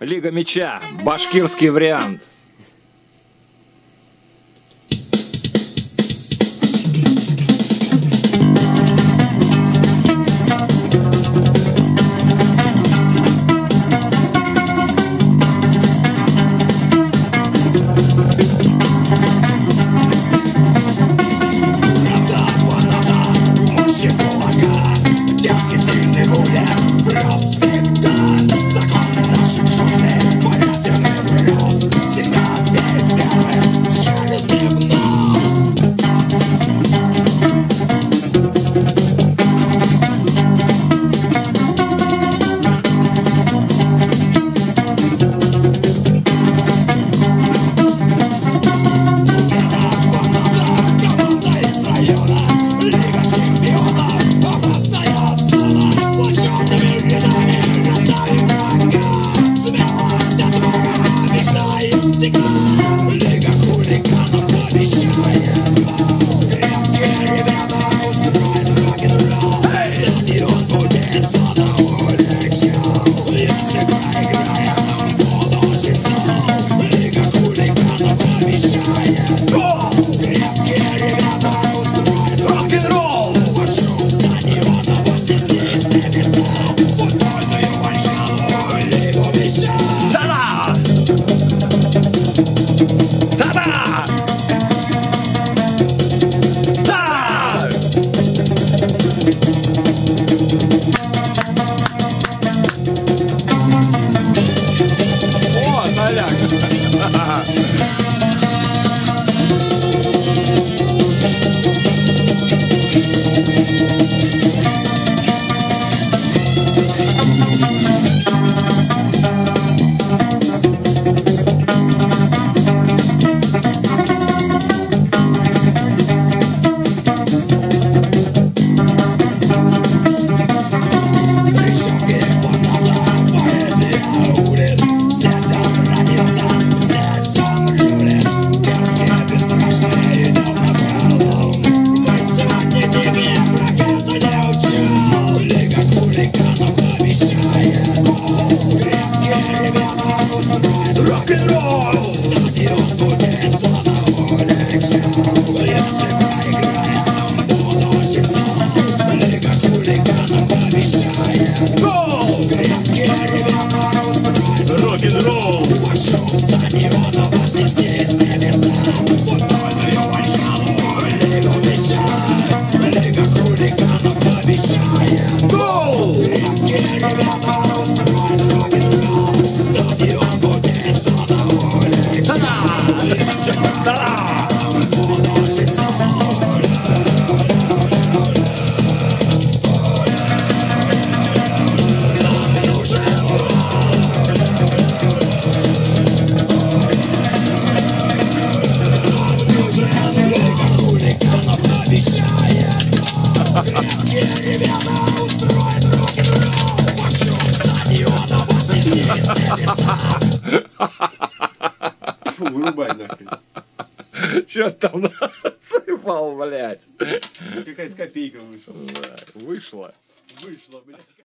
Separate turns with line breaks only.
Лига мяча. Башкирский вариант.
Рок-н-ролл! Пошел стадион, а вас не здесь небеса. Футбольную Альхалу, Лигу мяча. Лига хулиганов обещает гол! Крепкие ребята устроят рок-н-ролл. Стадион будет зона улиц. Та-да! Буду учиться. Ребята устроят рок-н-ролл. Пошел стадион, а вас не здесь небеса.
Фу, вырубай нахрен.
Чё там насыпал, блядь?
Какая-то копейка вышла.
Вышла.
Вышла, блядь.